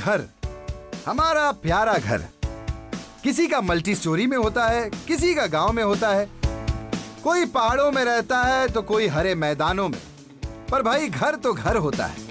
घर, हमारा प्यारा घर, किसी का मल्टी स्टोरी में होता है, किसी का गांव में होता है, कोई पहाड़ों में रहता है तो कोई हरे मैदानों में, पर भाई घर तो घर होता है।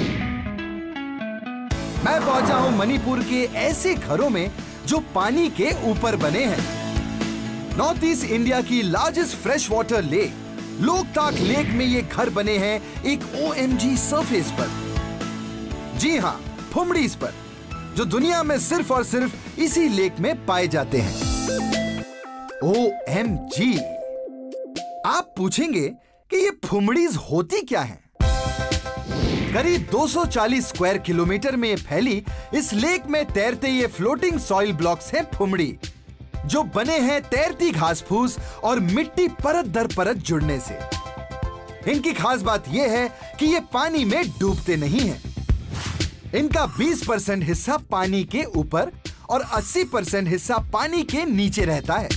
मैं पहुंचा हूं मणिपुर के ऐसे घरों में जो पानी के ऊपर बने हैं। नॉर्थ ईस्ट इंडिया की largest fresh water lake Loktak lake में ये घर बने हैं एक OMG सरफेस पर। जी हां, फुमड़ीज पर, जो दुनिया में सिर्फ और सिर्फ इसी लेक में पाए जाते हैं। OMG। आप पूछेंगे कि ये फुमड़ीज होती क्या हैं? करीब 240 स्क्वायर किलोमीटर में फैली इस लेक में तैरते ये फ्लोटिंग सॉइल ब्लॉक्स हैं फुमड़ी, जो बने हैं तैरती घास फूस और मिट्टी परत दर परत जुड़ने से। इनकी खास बात यह है कि ये पानी में डूबते नहीं हैं। इनका 20% हिस्सा पानी के ऊपर और 80% हिस्सा पानी के नीचे रहता है।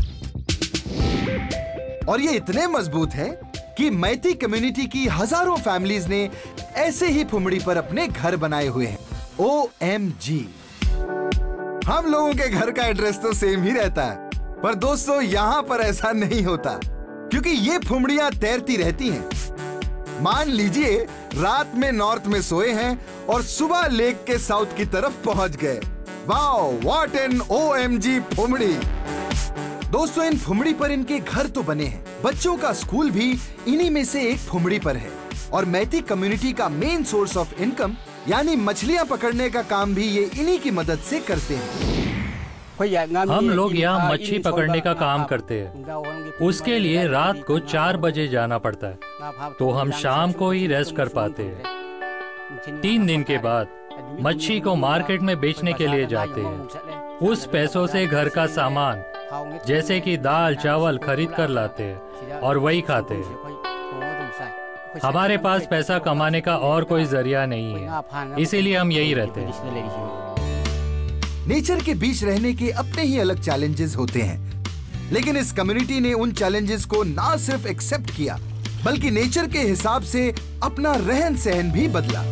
और ये इतने मजबूत हैं कि मैती कम्युनिटी की हजारों फैमिलीज ने ऐसे ही फुमड़ी पर अपने घर बनाए हुए हैं। OMG। हम लोगों के घर का एड्रेस तो सेम ही रहता है, पर दोस्तों यहाँ पर ऐसा नहीं होता, क्योंकि ये फुमड़ियां तैरती रहती हैं। मान लीजिए रात में नॉर्थ में सोए हैं और सुबह लेक के साउथ की तरफ पहुंच गए। Wow, what an OMG phumdi. दोस्तों, इन फुमड़ी पर इनके घर तो बने हैं, बच्चों का स्कूल भी इन्हीं में से एक फुमड़ी पर है, और मैती कम्युनिटी का मेन सोर्स ऑफ इनकम यानी मछलियां पकड़ने का काम भी ये इन्हीं की मदद से करते हैं। हम लोग यहाँ मच्छी पकड़ने का काम करते हैं। उसके लिए रात को 4 बजे जाना पड़ता है, तो हम शाम को ही रेस्ट कर पाते हैं। 3 दिन के बाद मच्छी को मार्केट में बेचने के लिए जाते हैं। उस पैसों से घर का सामान जैसे कि दाल चावल खरीद कर लाते हैं और वही खाते हैं। हमारे पास पैसा कमाने का और कोई जरिया नहीं है, इसीलिए हम यही रहते हैं। नेचर के बीच रहने के अपने ही अलग चैलेंजेस होते हैं, लेकिन इस कम्युनिटी ने उन चैलेंजेस को ना सिर्फ एक्सेप्ट किया, बल्कि नेचर के हिसाब से अपना रहन सहन भी बदला।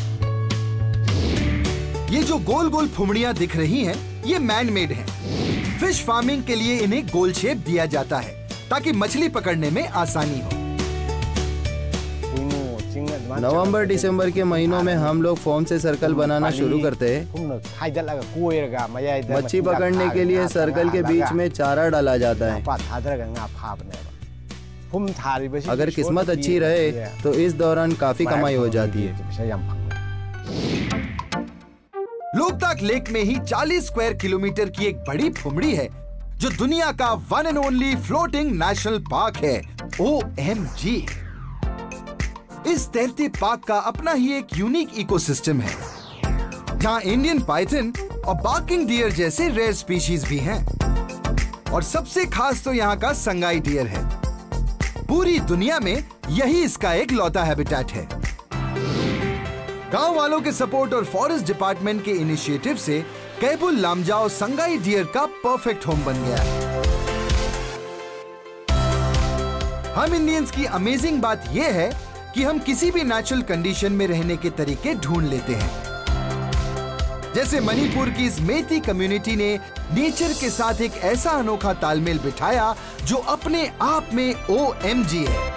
ये जो गोल गोल फुमड़ियां दिख रही हैं, ये मैन मेड हैं। फिश फार्मिंग के लिए इन्हें गोल शेप दिया जाता है ताकि मछली पकड़ने में आसानी हो। नवंबर दिसंबर के महीनों में हम लोग फोम से सर्कल बनाना शुरू करते हैं। मच्छी पकड़ने के लिए सर्कल के बीच में चारा डाला जाता है। अगर किस्मत अच्छी रहे तो इस दौरान काफी कमाई हो जाती है। लोकताक लेक में ही 40 स्क्वायर किलोमीटर की एक बड़ी फुमड़ी है, जो दुनिया का one and only floating national park है। OMG। इस तैरते पार्क का अपना ही एक यूनिक इकोसिस्टम है, जहां इंडियन पाइथन और बार्किंग डियर जैसे रेयर स्पीशीज भी हैं। और सबसे खास तो यहाँ का संगाई डियर है। पूरी दुनिया में यही इसका एक लौता हैबिटेट है। गांव वालों के सपोर्ट और फॉरेस्ट डिपार्टमेंट के इनिशिएटिव से कैबुल लामजाओ संगाई डियर का परफेक्ट होम बन गया है। हम इंडियंस की अमेजिंग बात यह है कि हम किसी भी नेचुरल कंडीशन में रहने के तरीके ढूंढ लेते हैं। जैसे मणिपुर की इस मैती कम्युनिटी ने नेचर के साथ एक ऐसा अनोखा तालमेल बिठाया जो अपने आप में OMG है।